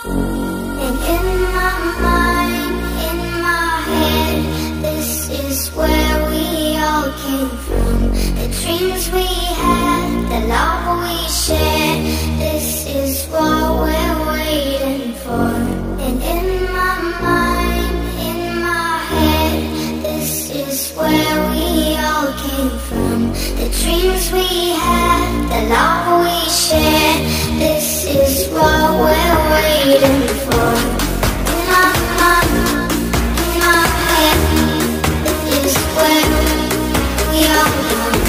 And in my mind, in my head, this is where we all came from. The dreams we had, the love we shared, this is what we're waiting for. And in my mind, in my head, this is where we all came from. The dreams we had, the love we shared, this is what we're waiting for. In my mind, in my head, this is where we all belong.